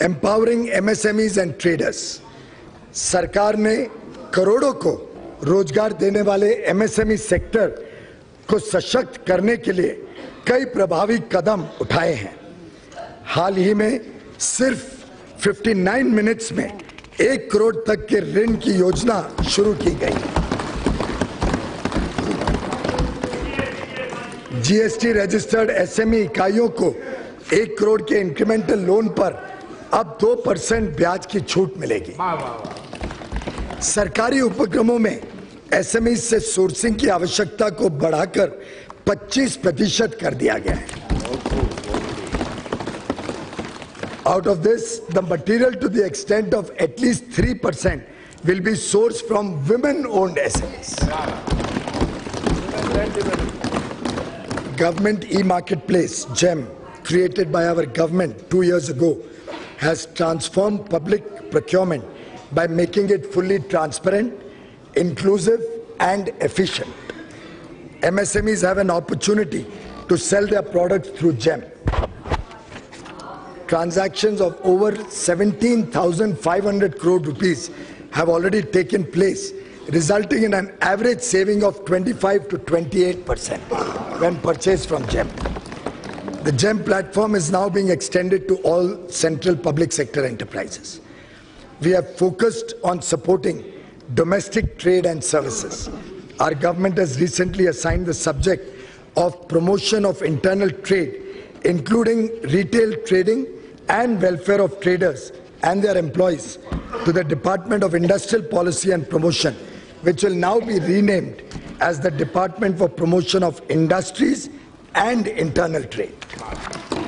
Empowering MSMEs and traders. सरकार ने करोड़ों को रोजगार देने वाले एमएसएमई सेक्टर को सशक्त करने के लिए कई प्रभावी कदम उठाए हैं। हाल ही में सिर्फ 59 मिनट्स में 1 करोड़ तक के ऋण की योजना शुरू की गई। जीएसटी रजिस्टर्ड एसएमई इकाइयों को 1 करोड़ के इंक्रीमेंटल लोन पर अब 2% ब्याज की छूट मिलेगी। सरकारी उपक्रमों में एसएमई से सोर्सिंग की आवश्यकता को बढ़ाकर 25% कर दिया गया है। Out of this, the material to the extent of at least 3% will be sourced from women-owned SMEs. Government e-marketplace, GEM, created by our government 2 years ago, has transformed public procurement by making it fully transparent, inclusive and efficient. MSMEs have an opportunity to sell their products through GEM. Transactions of over 17,500 crore rupees have already taken place, resulting in an average saving of 25 to 28% when purchased from GEM. The GEM platform is now being extended to all central public sector enterprises. We have focused on supporting domestic trade and services. Our government has recently assigned the subject of promotion of internal trade, including retail trading and welfare of traders and their employees, to the Department of Industrial Policy and Promotion, which will now be renamed as the Department for Promotion of Industries and Internal Trade.